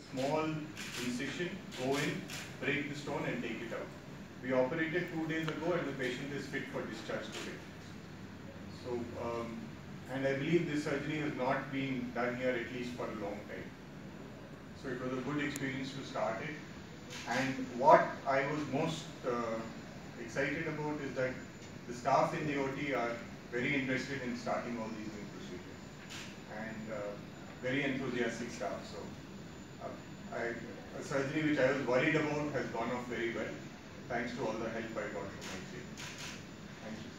small incision, go in, break the stone and take it out. We operated 2 days ago and the patient is fit for discharge today. So, and I believe this surgery has not been done here at least for a long time. So it was a good experience to start it. And what I was most excited about is that the staff in the OT are very interested in starting all these new procedures and very enthusiastic staff. So a surgery which I was worried about has gone off very well, thanks to all the help I got from my team. Thank you.